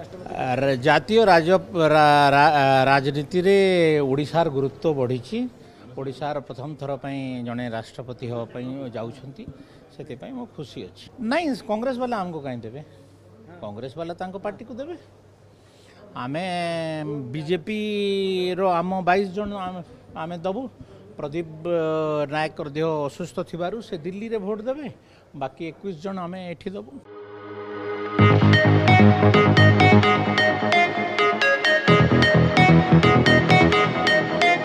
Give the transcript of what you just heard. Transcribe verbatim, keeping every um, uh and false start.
र- जातीय राज रा- रा- राजनीति रे ओडिशार गुरुत्व बढ़ी ओडिशार प्रथम थर पर जड़े राष्ट्रपति हाँपाई जाऊँगी से मो खुशी अच्छी नहीं कांग्रेस वाला आमको कहीं देवे कांग्रेस वाला तांको पार्टी को देवे आमे बीजेपी रो आम बाईस जन आमे दबु प्रदीप अ, नायक देह असुस्थ थिबारु से दिल्ली रे भोट देवे बाकी इक्कीस जन आमे एठी दबु।